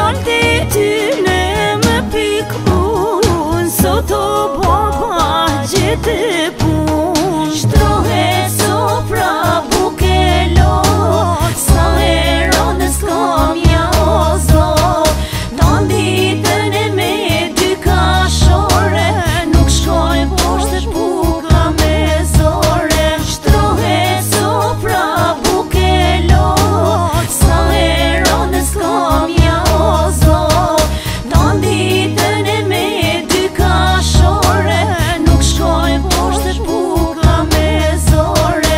Fjalët e tyne më pik unë, sot o baba gjete pun. Shtrohet sofra buke lot, sa heronës kam ja o zot. Don ditën e me dy kashore, nuk shkoj poshtë buka me zore. Shtrohet sofra buke lot, sa heronës kam ja o zot. Don ditën e me dy kashore, nuk shkoj poshtë buka me zore.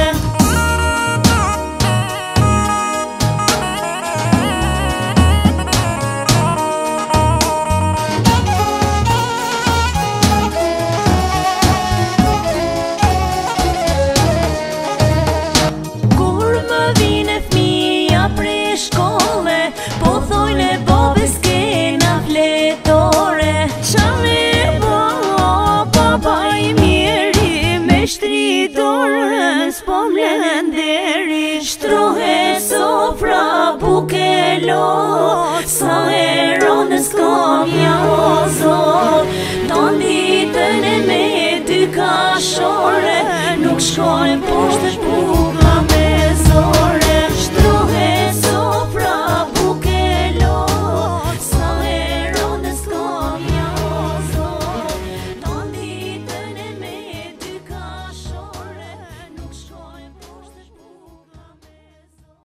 Kur më vine fmija prej shkolle, po thojnë e babes kena fletore. Qa me baba i miri, me shtri dorën s'po mlenderi. Shtrohet sofra buke lot, sa heronës kam ja o zot. Don ditën e me dy kashore, nuk shkoj poshtë